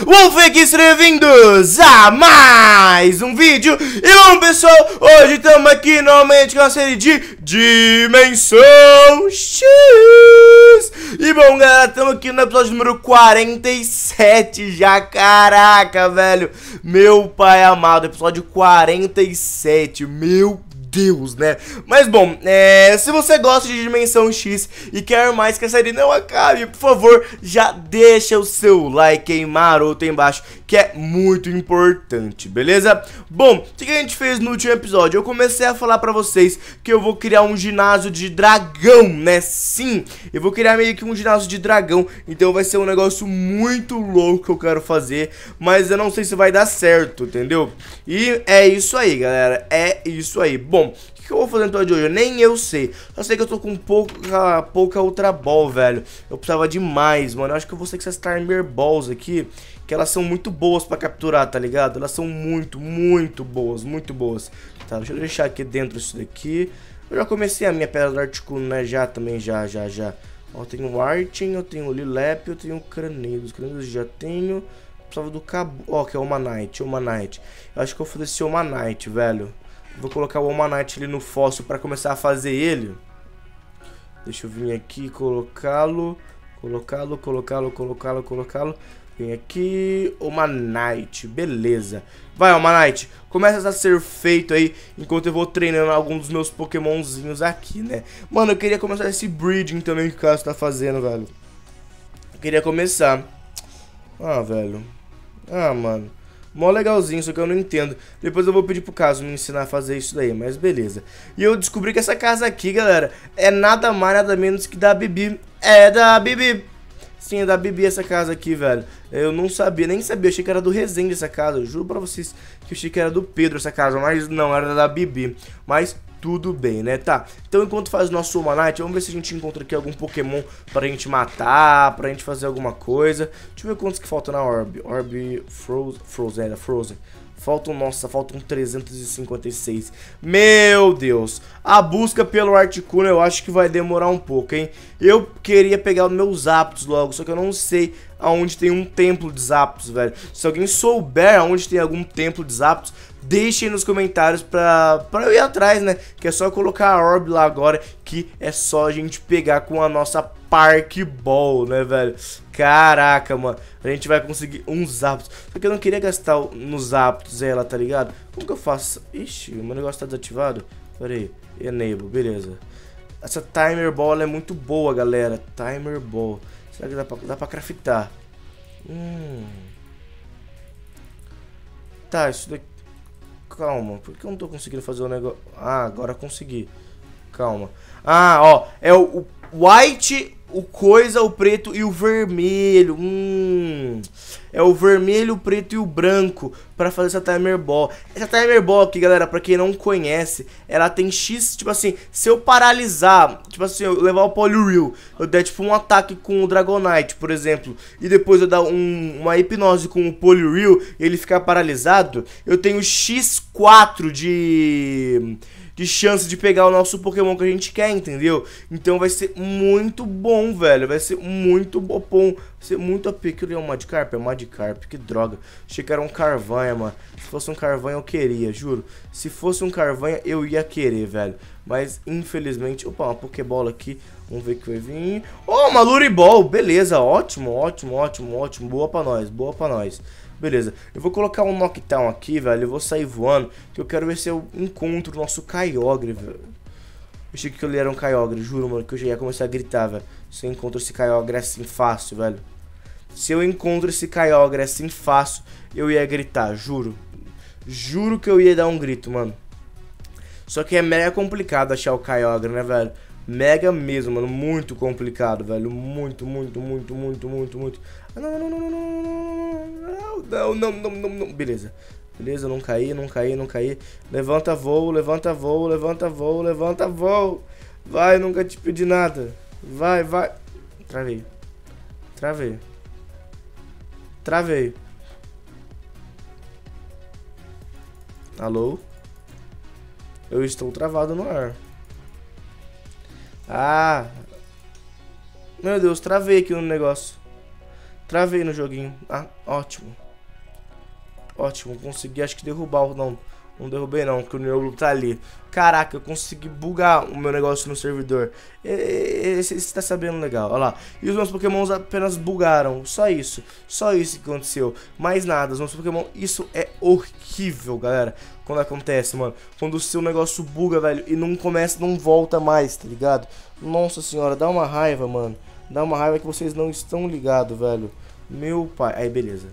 Wolf aqui, sejam bem-vindos a mais um vídeo. E bom, pessoal, hoje estamos aqui novamente com a série de Dimensão X. E bom, galera, estamos aqui no episódio número 47 já. Caraca, velho, meu pai amado, episódio 47, meu Deus, né? Mas bom, se você gosta de Dimensão X e quer mais que a série não acabe, por favor, já deixa o seu like aí maroto aí embaixo, que é muito importante, beleza? Bom, o que a gente fez no último episódio? Eu comecei a falar pra vocês que eu vou criar um ginásio de dragão, né? Sim, eu vou criar meio que um ginásio de dragão, então vai ser um negócio muito louco que eu quero fazer, mas eu não sei se vai dar certo, entendeu? E é isso aí, galera, é isso aí. Bom, o que eu vou fazer no episódio de hoje? Nem eu sei. Só sei que eu tô com pouca Ultra Ball, velho. Eu precisava de mais, mano. Eu acho que eu vou ter que essas Timer Balls aqui, que elas são muito boas pra capturar, tá ligado? Elas são muito boas, muito boas. Tá, deixa eu deixar aqui dentro isso daqui. Eu já comecei a minha pedra do Articuno, né? Já. Ó, eu tenho o Artin, eu tenho o Lilep, eu tenho o Cranidos. Os Cranidos já tenho. Precisava do Cabo... Ó, que é o Omanite. Eu acho que eu vou fazer esse Omanite, velho. Vou colocar o Omanite ali no fóssil para começar a fazer ele. Deixa eu vir aqui, colocá-lo. Vem aqui, Omanite, beleza. Vai, Omanite, começa a ser feito aí enquanto eu vou treinando alguns dos meus pokémonzinhos aqui, né? Mano, eu queria começar esse breeding também que o Cássio tá fazendo, velho. Eu queria começar. Ah, velho. Ah, mano. Mó legalzinho, só que eu não entendo. Depois eu vou pedir pro Caso me ensinar a fazer isso daí, mas beleza. E eu descobri que essa casa aqui, galera, é nada mais, nada menos que da Bibi. É da Bibi. Sim, é da Bibi essa casa aqui, velho. Eu não sabia, nem sabia. Eu achei que era do Resende essa casa. Eu juro pra vocês que eu achei que era do Pedro essa casa, mas não, era da Bibi. Mas tudo bem, né? Tá, então enquanto faz o nosso Omanite, vamos ver se a gente encontra aqui algum Pokémon pra gente matar, pra gente fazer alguma coisa. Deixa eu ver quantos que faltam na Orb. Orb Frozen. Faltam 356. Meu Deus. A busca pelo Articuno eu acho que vai demorar um pouco, hein? Eu queria pegar os meus Zapdos logo, só que eu não sei aonde tem um templo de Zapdos, velho. Se alguém souber aonde tem algum templo de Zapdos, deixem nos comentários pra eu ir atrás, né? Que é só colocar a Orb lá agora, que é só a gente pegar com a nossa Park Ball, né, velho? Caraca, mano, a gente vai conseguir uns Zapdos. Só que eu não queria gastar nos Zapdos ela, tá ligado? Como que eu faço? Ixi, o meu negócio tá desativado. Pera aí, Enable, beleza. Essa Timer Ball ela é muito boa, galera. Timer Ball. Será que dá pra craftar? Tá, isso daqui... Calma, por que eu não tô conseguindo fazer o negócio? Ah, agora consegui. Calma. Ah, ó, é o white, o coisa, o preto e o vermelho. É o vermelho, o preto e o branco pra fazer essa Timer Ball. Essa Timer Ball aqui, galera, pra quem não conhece, ela tem X, tipo assim, se eu paralisar, tipo assim, eu levar o Poliwhirl, eu der tipo um ataque com o Dragonite, por exemplo, e depois eu dar uma hipnose com o Poliwhirl e ele ficar paralisado, eu tenho X4 de chance de pegar o nosso Pokémon que a gente quer, entendeu? Então vai ser muito bom, velho. Vai ser muito bom. Vai ser muito AP. Que é um Magikarp? É um Magikarp, que droga. Achei que era um Carvanha, mano. Se fosse um Carvanha eu queria, juro. Se fosse um Carvanha eu ia querer, velho. Mas infelizmente... Opa, uma Pokébola aqui. Vamos ver o que vai vir. Oh, uma Luriball. Beleza, ótimo. Boa pra nós. Beleza, eu vou colocar um Knockdown aqui, velho. Eu vou sair voando, que eu quero ver se eu encontro o nosso Kyogre, velho. Eu achei que ele era um Kyogre, juro, mano, que eu já ia começar a gritar, velho. Se eu encontro esse Kyogre assim fácil, velho. Se eu encontro esse Kyogre assim fácil, eu ia gritar, juro. Juro que eu ia dar um grito, mano. Só que é mega complicado achar o Kyogre, né, velho? Mega mesmo, mano, muito complicado, velho, muito. Não, beleza, não caí, levanta voo, vai, nunca te pedi nada, vai, travei, alô, eu estou travado no ar. Ah, meu Deus, travei aqui no negócio. Travei no joguinho. Ah, ótimo. Ótimo, consegui acho que derrubar o... Não derrubei não, porque o Neoglo tá ali. Caraca, eu consegui bugar o meu negócio no servidor. Você tá sabendo legal, olha lá. E os meus pokémons apenas bugaram. Só isso que aconteceu. Mais nada, os meus pokémon... Isso é horrível, galera. Quando acontece, mano. Quando o seu negócio buga, velho, e não começa, não volta mais, tá ligado? Nossa senhora, dá uma raiva, mano. Dá uma raiva que vocês não estão ligados, velho. Meu pai... Aí, beleza.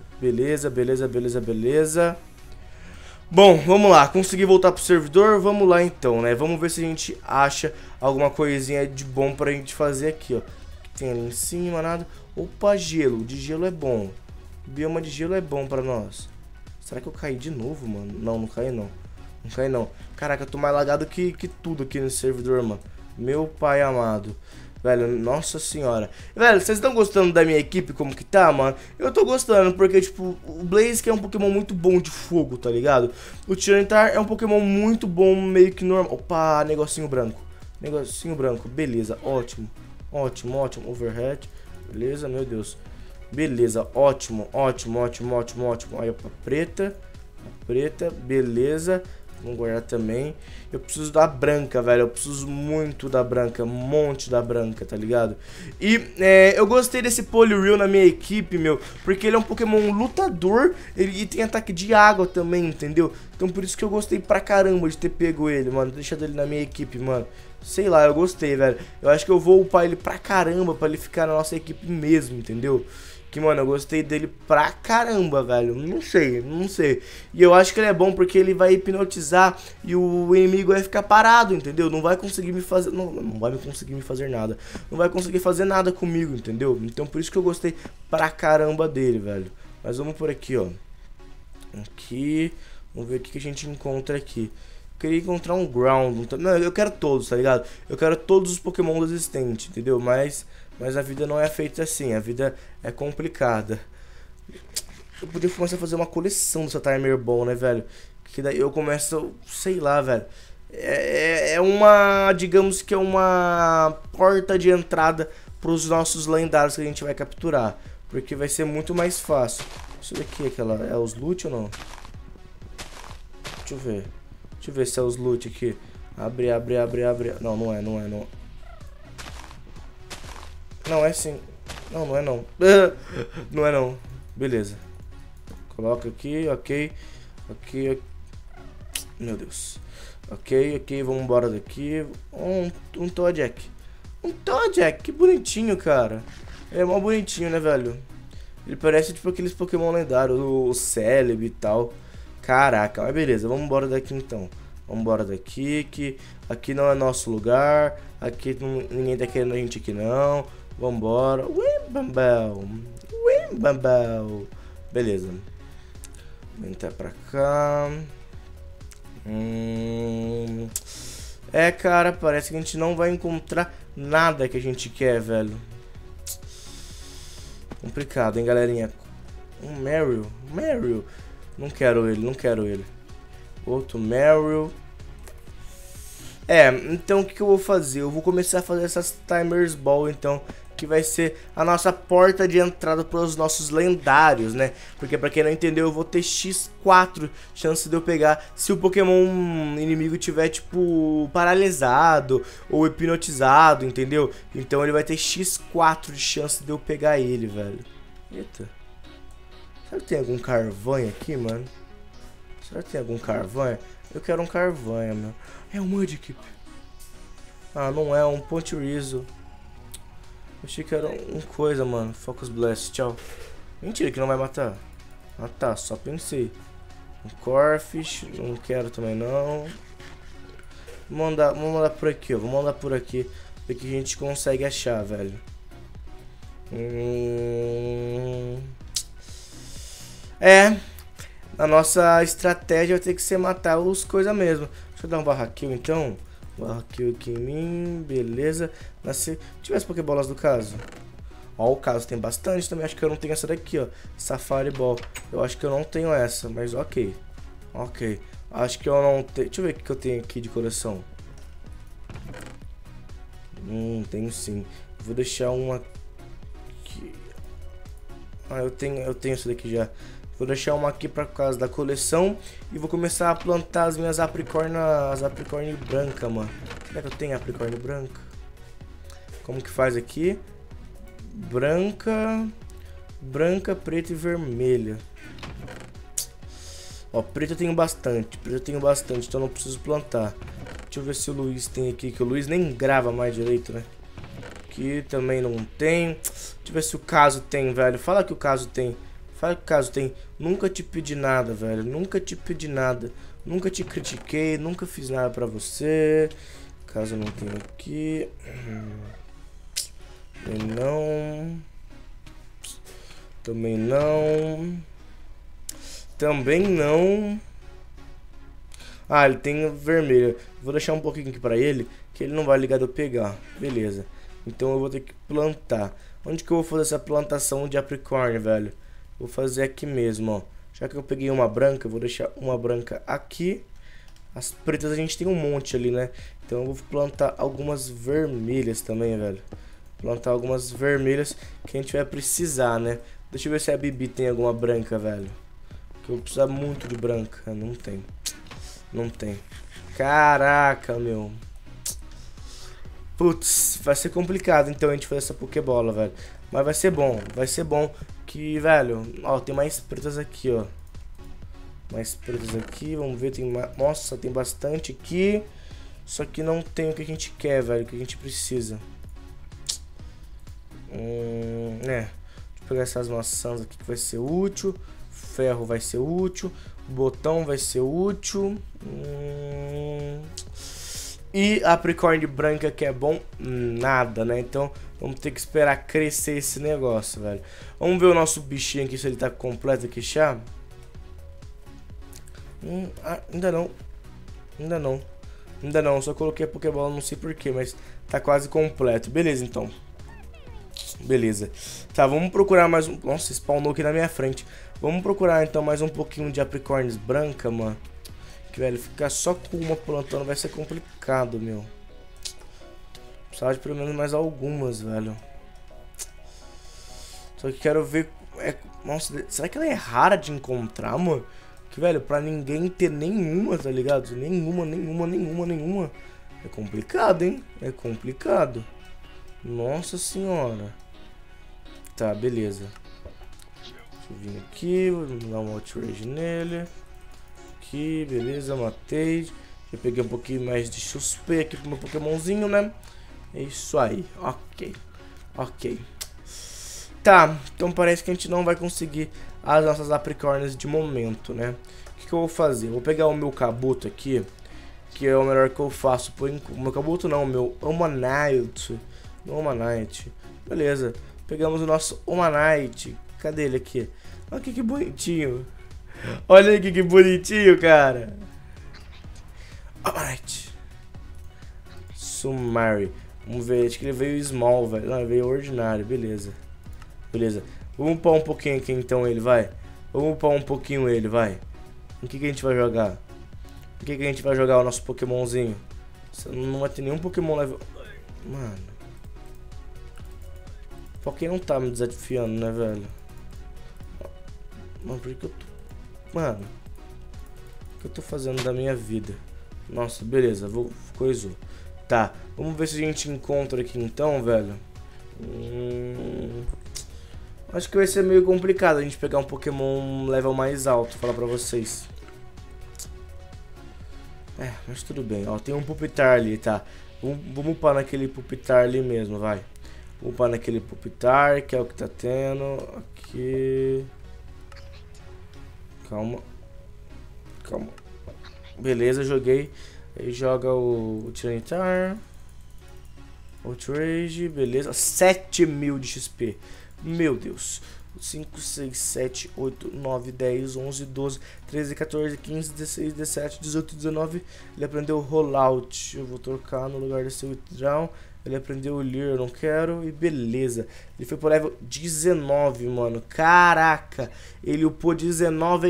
Beleza. Bom, vamos lá, consegui voltar pro servidor, vamos lá então, né? Vamos ver se a gente acha alguma coisinha de bom pra gente fazer aqui, ó. Tem ali em cima, nada. Opa, gelo, de gelo é bom. Bioma de gelo é bom pra nós. Será que eu caí de novo, mano? Não caí não. Não caí não. Caraca, eu tô mais lagado que tudo aqui nesse servidor, mano. Meu pai amado. Velho, nossa senhora. Velho, vocês estão gostando da minha equipe como que tá, mano? Eu tô gostando, porque, tipo, o Blaze que é um Pokémon muito bom de fogo, tá ligado? O Tyranitar é um Pokémon muito bom, meio que normal. Opa, negocinho branco. Negocinho branco, beleza, ótimo. Ótimo, overhead. Beleza, meu Deus. Beleza, ótimo. Aí, opa, preta, beleza. Vamos guardar também. Eu preciso da branca, velho. Eu preciso muito da branca. Um monte da branca, tá ligado? E eu gostei desse Poliwhirl na minha equipe, meu. Porque ele é um Pokémon lutador. E tem ataque de água também, entendeu? Então por isso que eu gostei pra caramba de ter pego ele, mano. Deixado ele na minha equipe, mano. Sei lá, eu gostei, velho. Eu acho que eu vou upar ele pra caramba pra ele ficar na nossa equipe mesmo, entendeu? Que, mano, eu gostei dele pra caramba, velho. Não sei. E eu acho que ele é bom porque ele vai hipnotizar e o inimigo vai ficar parado, entendeu? Não vai conseguir me fazer... Não vai conseguir me fazer nada. Não vai conseguir fazer nada comigo, entendeu? Então por isso que eu gostei pra caramba dele, velho. Mas vamos por aqui, ó. Aqui. Vamos ver o que a gente encontra aqui. Queria encontrar um Ground. Não, eu quero todos, tá ligado? Eu quero todos os Pokémon existentes, entendeu? Mas a vida não é feita assim. A vida é complicada. Eu podia começar a fazer uma coleção dessa Timer Ball, né, velho? Que daí eu começo, sei lá, velho. É uma, digamos que é uma porta de entrada pros nossos lendários que a gente vai capturar. Porque vai ser muito mais fácil. Isso daqui é os loot ou não? Deixa eu ver se é os loot aqui. Abre. Não, não é. Não, é sim. Não é não. Não é não. Beleza. Coloca aqui, ok. Meu Deus. Ok, vamos embora daqui. Um Toadjack. Que bonitinho, cara. Ele é mó bonitinho, né, velho? Ele parece tipo aqueles Pokémon lendários, o Celebi e tal. Caraca, mas beleza, vamos embora daqui então. Vamos embora daqui, que aqui não é nosso lugar. Aqui ninguém tá querendo a gente aqui não. Vambora. Wimbambel. Beleza. Vou entrar pra cá. Cara, parece que a gente não vai encontrar nada que a gente quer, velho. Complicado, hein, galerinha. Um Meryl. Não quero ele. Outro Meryl. Então o que eu vou fazer? Eu vou começar a fazer essas Timers Ball, então, que vai ser a nossa porta de entrada para os nossos lendários, né? Porque pra quem não entendeu, eu vou ter X4 chance de eu pegar se o Pokémon inimigo tiver, tipo, paralisado ou hipnotizado, entendeu? Então ele vai ter X4 de chance de eu pegar ele, velho. Eita. Será que tem algum Carvanha aqui, mano? Eu quero um Carvanha, meu. É um Mudkip. Ah, não é um Pontorizo. Eu achei que era um coisa, mano. Focus Blast, tchau. Mentira que não vai matar. Ah tá, só pensei. Um Corphish, não quero também não. Vamos mandar por aqui, ó. Vamos mandar por aqui. Ver que a gente consegue achar, velho. A nossa estratégia vai ter que ser matar os coisas mesmo. Deixa eu dar um barraquil então. Barraquil aqui em mim, beleza. Se tivesse Pokébolas do caso. Ó, o caso tem bastante também. Acho que eu não tenho essa daqui, ó. Safari Ball. Eu acho que eu não tenho essa, mas ok. Acho que eu não tenho. Deixa eu ver o que eu tenho aqui de coração. Tenho sim. Vou deixar uma aqui. Ah, eu tenho isso daqui já. Vou deixar uma aqui pra causa da coleção. E vou começar a plantar as minhas apricorn branca, mano. Será que eu tenho apricorn branca? Como que faz aqui? Branca, preta e vermelha. Ó, preto eu tenho bastante. Então não preciso plantar. Deixa eu ver se o Luiz tem aqui. Que o Luiz nem grava mais direito, né? Aqui também não tem. Deixa eu ver se o Caso tem, velho. Fala que o Caso tem. Fala que o Caso tem. Nunca te pedi nada, velho. Nunca te pedi nada. Nunca te critiquei. Nunca fiz nada pra você. Caso não tem aqui. Não. Também não. Também não. Ah, ele tem vermelho. Vou deixar um pouquinho aqui pra ele, que ele não vai ligar de eu pegar. Beleza. Então eu vou ter que plantar. Onde que eu vou fazer essa plantação de apricorn, velho? Vou fazer aqui mesmo, ó. Já que eu peguei uma branca, eu vou deixar uma branca aqui. As pretas a gente tem um monte ali, né? Então eu vou plantar algumas vermelhas também, velho. Plantar algumas vermelhas que a gente vai precisar, né? Deixa eu ver se a Bibi tem alguma branca, velho. Que eu vou precisar muito de branca. Não tem. Não tem. Caraca, meu. Putz, vai ser complicado então a gente fazer essa Pokébola, velho. Mas vai ser bom. Vai ser bom que, velho... Ó, tem mais pretas aqui, ó. Mais pretas aqui. Vamos ver, tem mais... Nossa, tem bastante aqui. Só que não tem o que a gente quer, velho. O que a gente precisa. Deixa eu pegar essas maçãs aqui que vai ser útil. Ferro vai ser útil. Botão vai ser útil. E a apricorn branca que é bom, nada, né? Então vamos ter que esperar crescer esse negócio, velho. Vamos ver o nosso bichinho aqui, se ele tá completo aqui já. Ainda não. Ainda não, só coloquei a Pokébola, não sei porquê, mas tá quase completo. Beleza, então. Beleza. Tá, vamos procurar mais um... Nossa, spawnou aqui na minha frente. Vamos procurar então mais um pouquinho de apricorns branca, mano. Que, velho, ficar só com uma plantando vai ser complicado, meu. Precisava de pelo menos mais algumas, velho. Só que quero ver... Nossa, será que ela é rara de encontrar, mano? Que, velho, pra ninguém ter nenhuma, tá ligado? Nenhuma. É complicado, hein? É complicado. Nossa senhora. Tá, beleza. Deixa eu vir aqui, vou dar um outrage nele. Aqui, beleza, matei. Já peguei um pouquinho mais de XP aqui pro meu Pokémonzinho, né? É isso aí, ok. Tá, então parece que a gente não vai conseguir as nossas apricorns de momento, né? O que eu vou fazer? Eu vou pegar o meu Kabuto aqui, que é o melhor que eu faço por enquanto. O meu Kabuto não, o meu Omanyte. Beleza, pegamos o nosso Omanyte. Cadê ele aqui? Olha que bonitinho. Olha aqui que bonitinho, cara. Alright. Sumari. Vamos ver, acho que ele veio small, velho. Não, ele veio ordinário, beleza. Vamos upar um pouquinho aqui então ele, vai. Vamos upar um pouquinho ele, vai. O que a gente vai jogar? O que a gente vai jogar o nosso Pokémonzinho? Não vai ter nenhum Pokémon level... Mano. Pokémon não tá me desafiando, né, velho? Mano, por que eu tô... Mano, o que eu tô fazendo da minha vida? Nossa, beleza, coisou. Tá, vamos ver se a gente encontra aqui então, velho. Acho que vai ser meio complicado a gente pegar um Pokémon level mais alto, falar pra vocês. Mas tudo bem, ó, tem um Pupitar ali, tá. Vamos upar naquele Pupitar ali mesmo, vai. Vamos upar naquele Pupitar, que é o que tá tendo. Aqui... Calma. Beleza, joguei. Aí joga o Tyranitar. Outrage, beleza. 7.000 de XP. Meu Deus. 5, 6, 7, 8, 9, 10, 11, 12, 13, 14, 15, 16, 17, 18, 19. Ele aprendeu o Rollout. Eu vou trocar no lugar desse Withdraw. Ele aprendeu o Leer, eu não quero. E beleza. Ele foi pro level 19, mano. Caraca. Ele upou 19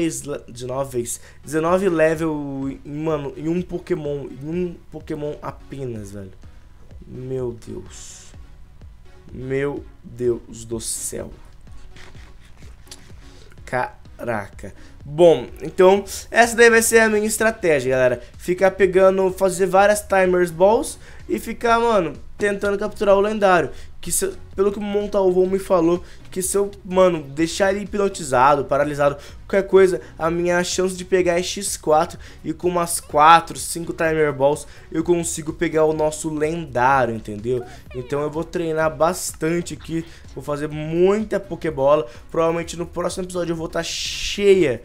level, mano, em um Pokémon. Em um Pokémon apenas, velho. Meu Deus. Meu Deus do céu. Caraca. Bom, então essa daí vai ser a minha estratégia, galera. Ficar pegando, fazer várias timers balls e ficar, mano, tentando capturar o lendário. Que se, pelo que o Montalvão me falou, que se eu, mano, deixar ele hipnotizado, paralisado, qualquer coisa, a minha chance de pegar é x4 e com umas 4, 5 timer balls eu consigo pegar o nosso lendário, entendeu? Então eu vou treinar bastante aqui, vou fazer muita pokebola. Provavelmente no próximo episódio eu vou estar cheio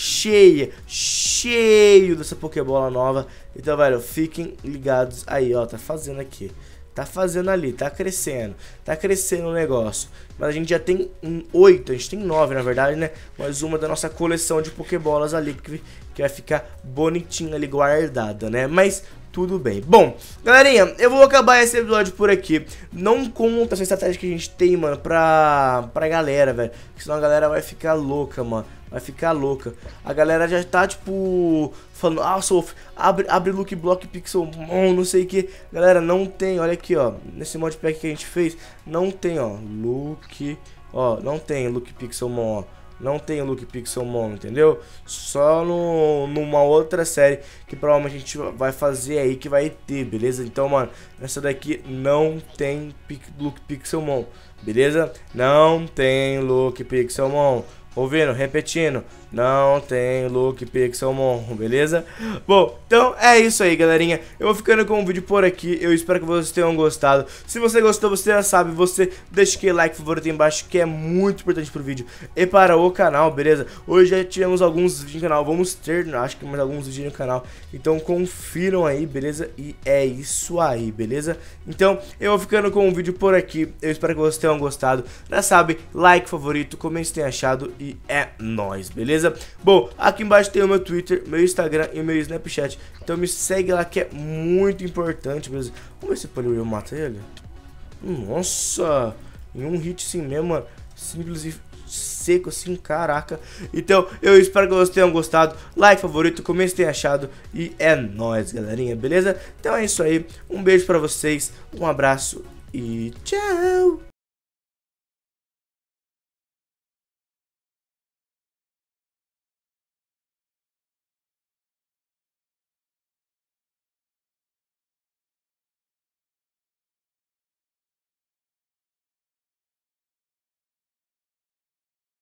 dessa pokebola nova. Então, velho, fiquem ligados aí, ó, tá fazendo aqui. Tá fazendo ali, tá crescendo o negócio. Mas a gente já tem 8, a gente tem 9 na verdade, né? Mais uma da nossa coleção de pokebolas ali que vai ficar bonitinha ali, guardada, né? Mas tudo bem. Bom, galerinha, eu vou acabar esse episódio por aqui. Não conta essa estratégia que a gente tem, mano, pra galera, velho. Senão a galera vai ficar louca, mano. Vai ficar louca. A galera já tá, tipo, falando, ah, Sof, abre Look Block Pixelmon, não sei o que. Galera, não tem, olha aqui, ó. Nesse modpack que a gente fez, não tem, ó. Não tem Look Pixelmon, ó. Não tem Look Pixelmon, entendeu? Só numa outra série que provavelmente a gente vai fazer aí que vai ter, beleza? Então, mano, essa daqui não tem Look Pixelmon, beleza? Não tem Look Pixelmon. Ouvindo, repetindo, não tem Look Pixelmon, beleza? Bom, então é isso aí, galerinha. Eu vou ficando com o vídeo por aqui. Eu espero que vocês tenham gostado. Se você gostou, você já sabe, você deixa aquele like favorito aí embaixo, que é muito importante pro vídeo e para o canal, beleza? Hoje já tivemos alguns vídeos no canal, vamos ter, acho que mais alguns vídeos no canal. Então confiram aí, beleza? E é isso aí, beleza? Então eu vou ficando com o vídeo por aqui. Eu espero que vocês tenham gostado. Já sabe, like favorito, comente se tem achado e é nóis, beleza? Bom, aqui embaixo tem o meu Twitter, meu Instagram e o meu Snapchat. Então me segue lá que é muito importante, beleza? Vamos ver se pode eu matar ele. Nossa, em um hit assim mesmo, mano. Simples e seco assim, caraca. Então eu espero que vocês tenham gostado. Like favorito, comente se tem achado e é nóis, galerinha, beleza? Então é isso aí, um beijo pra vocês, um abraço e tchau!